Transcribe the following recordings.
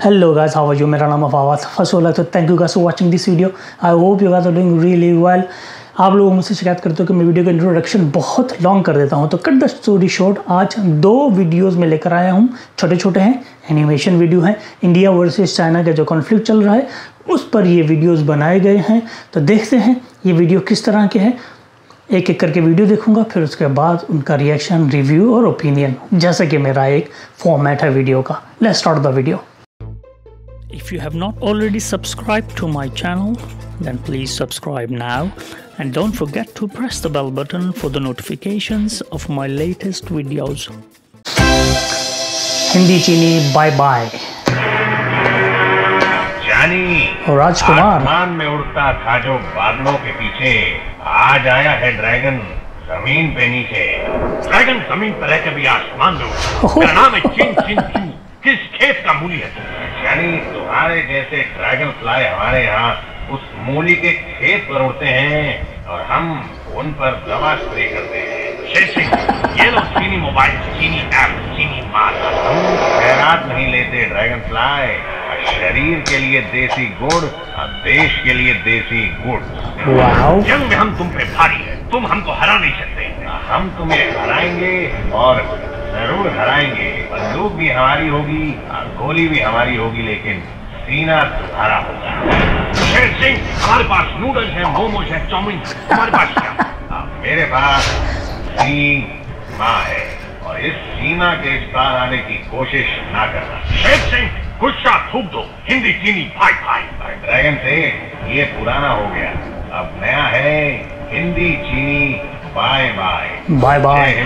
Hello guys, how are you? मेरा नाम अफावात फसोला। तो thank you guys for watching this video. I hope you guys are doing really well. आप लोग मुझसे शिकायत करते हो कि मैं वीडियो का इंट्रोडक्शन बहुत लॉन्ग कर देता हूं, तो कट द स्टोरी शॉर्ट, आज दो वीडियोस में लेकर आया हूं। छोटे छोटे हैं, एनिमेशन वीडियो हैं। इंडिया वर्सेस चाइना का जो कॉन्फ्लिक्ट चल रहा है उस पर ये वीडियोस बनाए गए हैं। तो देखते हैं ये वीडियो किस तरह के हैं। एक एक करके वीडियो देखूंगा, फिर उसके बाद उनका रिएक्शन, रिव्यू और ओपिनियन, जैसा कि मेरा एक फॉर्मेट है वीडियो का। Let's start the video. If you have not already subscribed to my channel, then please subscribe now and don't forget to press the bell button for the notifications of my latest videos. Hindi Chini bye bye. जानी और राजकुमार आसमान में उड़ता था जो बादलों के पीछे, आज आया है ड्रैगन जमीन पे नीचे। ड्रैगन जमीन पर रहकर भी आसमान में उड़ता। मेरा नाम है चिन चिन चू। किस खेत का मूली है तू? यानी तुम्हारे जैसे ड्रैगन फ्लाई हमारे यहाँ उस मूली के खेत पर उड़ते हैं और हम उन पर दवा स्प्रे करते हैं। शेर सिंह, ये लो चीनी मोबाइल, चीनी ऐप, चीनी माल। हम खैरात नहीं लेते ड्रैगन फ्लाई, शरीर के लिए देसी गुड़ और देश के लिए देसी गुड़। जंग में हम तुम पे भारी है, तुम हमको हरा नहीं सकते। हम तुम्हें हराएंगे और जरूर हराएंगे। बंदूक भी हमारी होगी और गोली भी हमारी होगी, लेकिन सीना तुम्हारा होगा। शेर सिंह, हमारे पास नूडल्स है, मोमोज है, चाउमीन। हमारे पास क्या? मेरे पास सीमा है और इस सीमा के इस पार आने की कोशिश ना करना। शेर सिंह, गुस्सा थूक दो। हिंदी चीनी भाई भाई। ड्रैगन से ये पुराना हो गया, अब नया है Hindi Chini bye bye. Bye bye.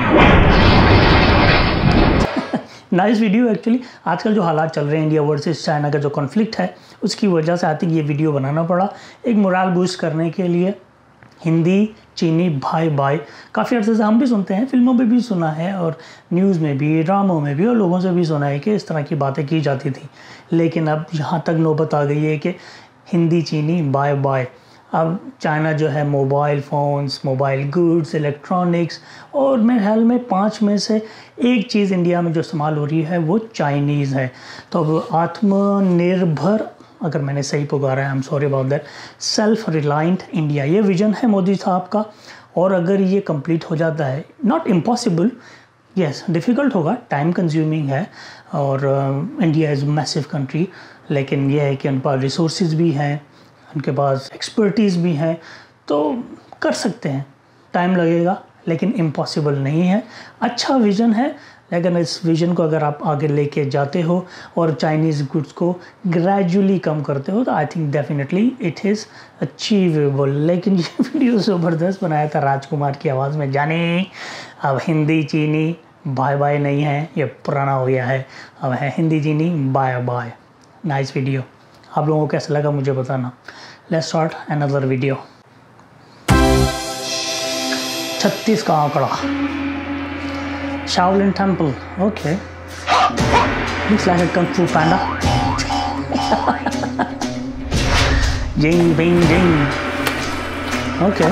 Nice video. Actually आजकल जो हालात चल रहे हैं, इंडिया वर्सेस चाइना का जो कॉन्फ्लिक्ट है, उसकी वजह से आई थिंक ये वीडियो बनाना पड़ा, एक मोरल बूस्ट करने के लिए। हिंदी चीनी भाई भाई काफ़ी अर्से से हम भी सुनते हैं, फिल्मों में भी सुना है और न्यूज़ में भी, ड्रामों में भी, और लोगों से भी सुना है कि इस तरह की बातें की जाती थी। लेकिन अब यहाँ तक नौबत आ गई है कि हिंदी चीनी बाय बाय। अब चाइना जो है mobile phones, mobile goods, electronics, और मेरे ख्याल में 5 में से एक चीज़ इंडिया में जो इस्तेमाल हो रही है वो चाइनीज़ है। तो अब आत्मनिर्भर, अगर मैंने सही पुकारा है, I am sorry about that, self reliant India, ये विजन है मोदी साहब का। और अगर ये कंप्लीट हो जाता है, नॉट इम्पॉसिबल, यस डिफ़िकल्ट होगा, टाइम कंज्यूमिंग है, और इंडिया इज़ मैसिव कंट्री, लेकिन यह है कि उन पर रिसोर्सेज भी हैं, उनके पास एक्सपर्टीज़ भी हैं, तो कर सकते हैं। टाइम लगेगा लेकिन इम्पॉसिबल नहीं है। अच्छा विज़न है, लेकिन इस विज़न को अगर आप आगे लेके जाते हो और चाइनीज़ गुड्स को ग्रेजुअली कम करते हो, तो I think definitely it is achievable. लेकिन ये वीडियो ज़बरदस्त बनाया था राजकुमार की आवाज़ में। जाने अब हिंदी चीनी बाय बाय नहीं है, ये पुराना हो गया है, अब है Hindi Chini bye bye. Nice video. आप लोगों को कैसा लगा मुझे बताना। Let's start another video. 36 का आंकड़ा, Shaolin temple, okay, looks like a kung fu panda. Jing Bing Jing, okay.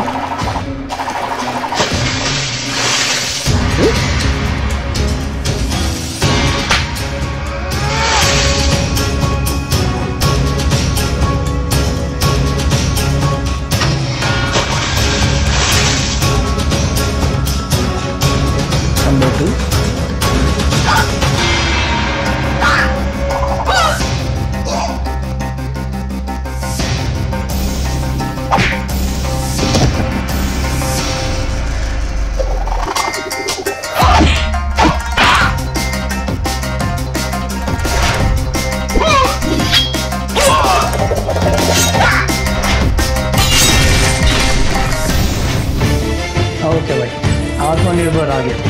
Okay भाई, आत्मनिर्भर आ गया।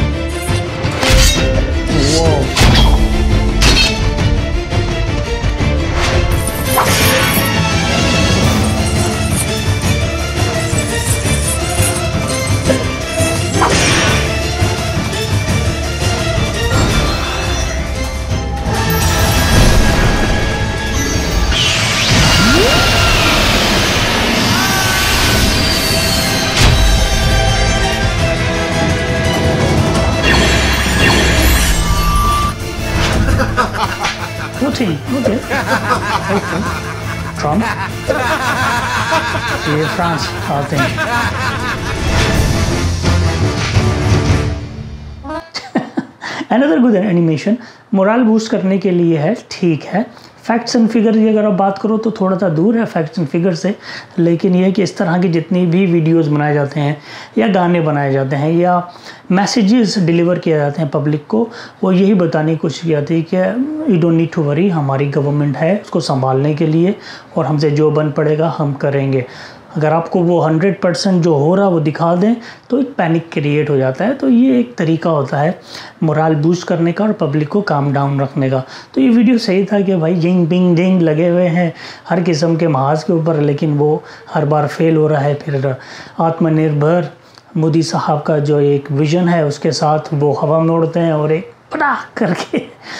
वो पुतिन, ओके, ट्रम्प, ये फ्रांस आते हैं। Another good animation, moral boost करने के लिए है, ठीक है। फैक्ट्स एंड फिगर की अगर आप बात करो तो थोड़ा सा दूर है फैक्ट्स एंड फिगर से, लेकिन ये है कि इस तरह की जितनी भी वीडियोस बनाए जाते हैं या गाने बनाए जाते हैं या मैसेजेस डिलीवर किए जाते हैं पब्लिक को, वो यही बताने की कोशिश की जाती है कि you don't need to worry, हमारी गवर्नमेंट है उसको संभालने के लिए और हमसे जो बन पड़ेगा हम करेंगे। अगर आपको वो 100% जो हो रहा वो दिखा दें तो एक पैनिक क्रिएट हो जाता है। तो ये एक तरीका होता है मोरल बूस्ट करने का और पब्लिक को काम डाउन रखने का। तो ये वीडियो सही था कि भाई जिंग बिंग जिंग लगे हुए हैं हर किस्म के महाज के ऊपर, लेकिन वो हर बार फेल हो रहा है। फिर आत्मनिर्भर मोदी साहब का जो एक विज़न है उसके साथ वो हवा में उड़ते हैं और एक पटाख करके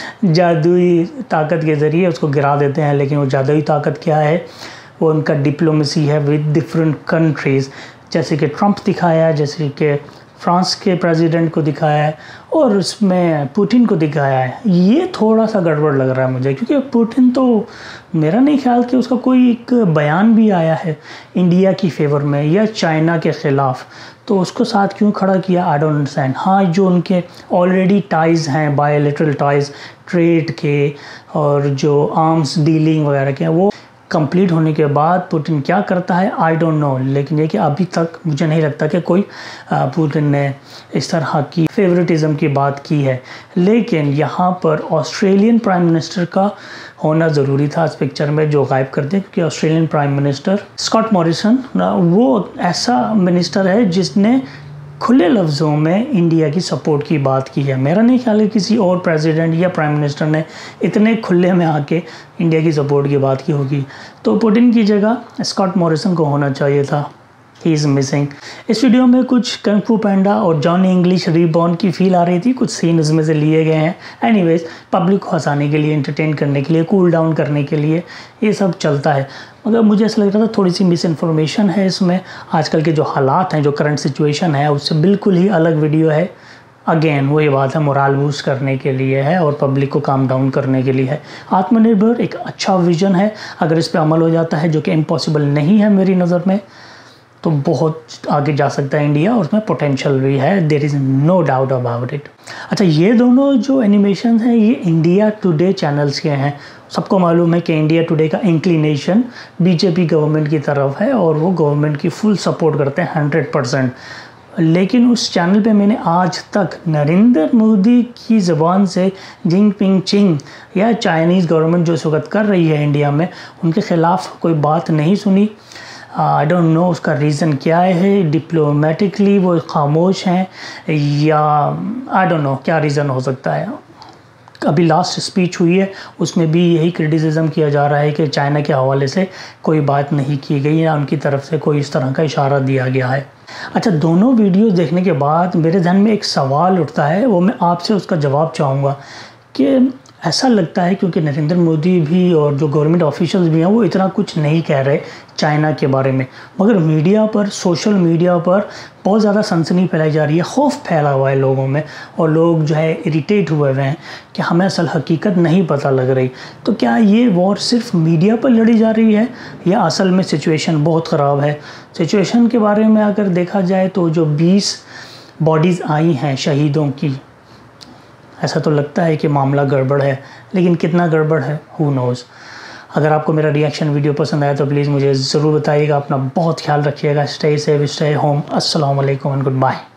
जादुई ताकत के ज़रिए उसको गिरा देते हैं। लेकिन वो जादुई ताकत क्या है, वो उनका डिप्लोमेसी है विद डिफरेंट कंट्रीज़, जैसे कि ट्रंप दिखाया है, जैसे कि फ्रांस के प्रेसिडेंट को दिखाया है और उसमें पुतिन को दिखाया है। ये थोड़ा सा गड़बड़ लग रहा है मुझे, क्योंकि पुतिन तो मेरा नहीं ख्याल कि उसका कोई एक बयान भी आया है इंडिया की फेवर में या चाइना के ख़िलाफ़, तो उसको साथ क्यों खड़ा किया, आई डोंट अंडरस्टैंड। हाँ, जो उनके ऑलरेडी टाइज़ हैं, बायलैटरल टाइज़ ट्रेड के और जो आर्म्स डीलिंग वगैरह के, वो कंप्लीट होने के बाद पुतिन क्या करता है आई डोंट नो। लेकिन ये कि अभी तक मुझे नहीं लगता कि कोई पुतिन ने इस तरह की फेवरेटिज़म की बात की है। लेकिन यहाँ पर ऑस्ट्रेलियन प्राइम मिनिस्टर का होना ज़रूरी था इस पिक्चर में, जो गायब कर दिया, क्योंकि Australian prime minister Scott Morrison वो ऐसा मिनिस्टर है जिसने खुले लफ्ज़ों में इंडिया की सपोर्ट की बात की है। मेरा नहीं ख्याल है किसी और प्रेसिडेंट या प्राइम मिनिस्टर ने इतने खुले में आके इंडिया की सपोर्ट की बात की होगी। तो पुतिन की जगह स्कॉट मॉरिसन को होना चाहिए था। He is missing. इस वीडियो में कुछ कंग फू पैंडा और जॉनी इंग्लिश रीबॉर्न की फील आ रही थी, कुछ सीन उसमें से लिए गए हैं। एनीवेज, पब्लिक को हंसाने के लिए, एंटरटेन करने के लिए, कूल डाउन करने के लिए ये सब चलता है। मगर मुझे ऐसा लग रहा था थोड़ी सी मिस इन्फॉर्मेशन है इसमें। आजकल के जो हालात हैं, जो करंट सिचुएशन है, उससे बिल्कुल ही अलग वीडियो है। अगेन वही बात है, मोरल बूस्ट करने के लिए है और पब्लिक को काम डाउन करने के लिए है। आत्मनिर्भर एक अच्छा विज़न है, अगर इस पर अमल हो जाता है, जो कि इम्पॉसिबल नहीं है मेरी नज़र में, तो बहुत आगे जा सकता है इंडिया और उसमें पोटेंशियल भी है, there is no doubt about it. अच्छा, ये दोनों जो एनिमेशन हैं ये इंडिया टुडे चैनल्स के हैं। सबको मालूम है कि इंडिया टुडे का इंक्लिनेशन बीजेपी गवर्नमेंट की तरफ है और वो गवर्नमेंट की फुल सपोर्ट करते हैं 100%। लेकिन उस चैनल पे मैंने आज तक नरेंद्र मोदी की ज़बान से जिंग पिंग चिंग या चाइनीज़ गवर्नमेंट जो इस वक्त कर रही है इंडिया में, उनके ख़िलाफ़ कोई बात नहीं सुनी। आई डोंट नो उसका रीज़न क्या है, डिप्लोमेटिकली वो खामोश हैं या आई डोंट नो क्या रीज़न हो सकता है। अभी लास्ट स्पीच हुई है, उसमें भी यही क्रिटिसिज्म किया जा रहा है कि चाइना के हवाले से कोई बात नहीं की गई या उनकी तरफ से कोई इस तरह का इशारा दिया गया है। अच्छा, दोनों वीडियोस देखने के बाद मेरे ध्यान में एक सवाल उठता है, वो मैं आपसे उसका जवाब चाहूँगा कि ऐसा लगता है क्योंकि नरेंद्र मोदी भी और जो गवर्नमेंट ऑफिशियल्स भी हैं वो इतना कुछ नहीं कह रहे चाइना के बारे में, मगर मीडिया पर, सोशल मीडिया पर बहुत ज़्यादा सनसनी फैलाई जा रही है, खौफ फैला हुआ है लोगों में और लोग जो है इरिटेट हुए हुए हैं कि हमें असल हकीकत नहीं पता लग रही। तो क्या ये वॉर सिर्फ मीडिया पर लड़ी जा रही है या असल में सिचुएशन बहुत ख़राब है? सिचुएशन के बारे में अगर देखा जाए तो जो 20 बॉडीज़ आई हैं शहीदों की, ऐसा तो लगता है कि मामला गड़बड़ है, लेकिन कितना गड़बड़ है हु नोज़। अगर आपको मेरा रिएक्शन वीडियो पसंद आया तो प्लीज़ मुझे ज़रूर बताइएगा। अपना बहुत ख्याल रखिएगा। Stay safe, stay home. अस्सलाम वालेकुम एंड गुड बाय।